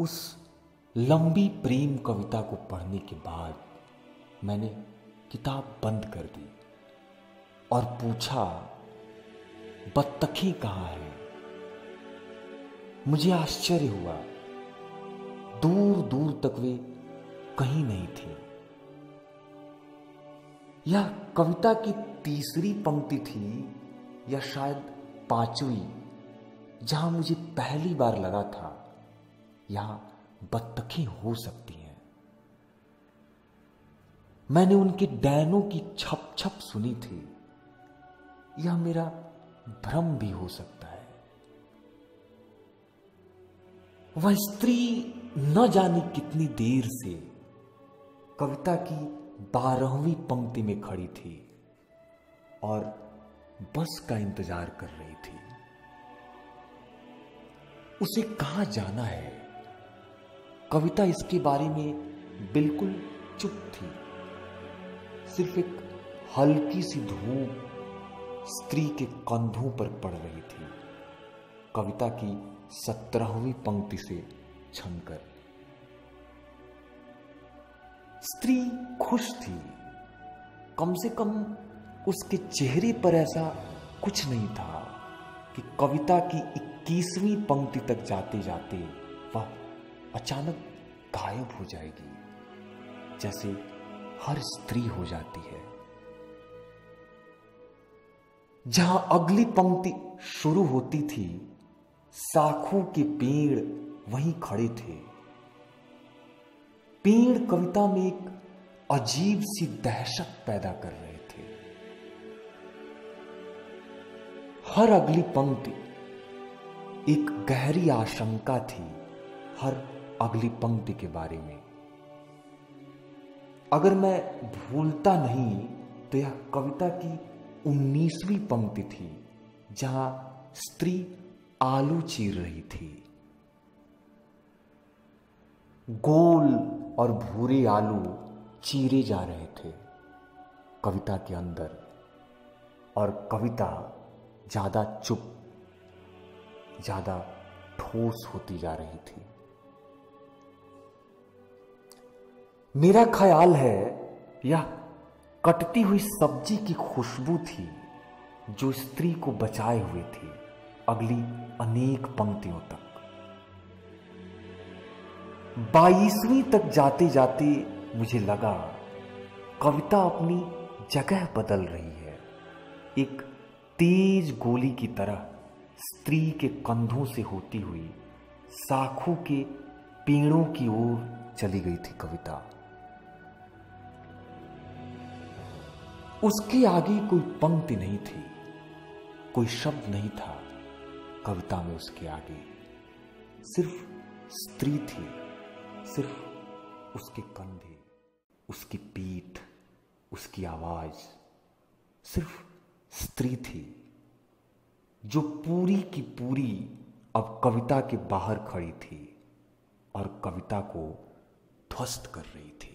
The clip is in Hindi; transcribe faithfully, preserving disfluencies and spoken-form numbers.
उस लंबी प्रेम कविता को पढ़ने के बाद मैंने किताब बंद कर दी और पूछा, बत्तखें कहाँ हैं? मुझे आश्चर्य हुआ, दूर दूर तक वे कहीं नहीं थी। यह कविता की तीसरी पंक्ति थी या शायद पांचवी, जहां मुझे पहली बार लगा था यहां बत्तखें हो सकती हैं। मैंने उनके डैनों की छप छप सुनी थी। यह मेरा भ्रम भी हो सकता है। वह स्त्री न जाने कितनी देर से कविता की बारहवीं पंक्ति में खड़ी थी और बस का इंतजार कर रही थी। उसे कहां जाना है? कविता इसके बारे में बिल्कुल चुप थी। सिर्फ एक हल्की सी धूप स्त्री के कंधों पर पड़ रही थी, कविता की सत्रहवीं पंक्ति से छनकर। स्त्री खुश थी, कम से कम उसके चेहरे पर ऐसा कुछ नहीं था कि कविता की इक्कीसवीं पंक्ति तक जाते जाते वह अचानक गायब हो जाएगी, जैसे हर स्त्री हो जाती है। जहां अगली पंक्ति शुरू होती थी, साखों के पेड़ वहीं खड़े थे। पेड़ कविता में एक अजीब सी दहशत पैदा कर रहे थे। हर अगली पंक्ति एक गहरी आशंका थी, हर अगली पंक्ति के बारे में। अगर मैं भूलता नहीं तो यह कविता की उन्नीसवीं पंक्ति थी, जहां स्त्री आलू चीर रही थी। गोल और भूरे आलू चीरे जा रहे थे कविता के अंदर, और कविता ज्यादा चुप, ज्यादा ठोस होती जा रही थी। मेरा ख्याल है यह कटती हुई सब्जी की खुशबू थी जो स्त्री को बचाए हुए थी अगली अनेक पंक्तियों तक। बाईसवीं तक जाते जाते मुझे लगा कविता अपनी जगह बदल रही है। एक तेज गोली की तरह स्त्री के कंधों से होती हुई साखों के पेड़ों की ओर चली गई थी कविता। उसके आगे कोई पंक्ति नहीं थी, कोई शब्द नहीं था कविता में। उसके आगे सिर्फ स्त्री थी, सिर्फ उसके कंधे, उसकी पीठ, उसकी आवाज। सिर्फ स्त्री थी जो पूरी की पूरी अब कविता के बाहर खड़ी थी और कविता को ध्वस्त कर रही थी।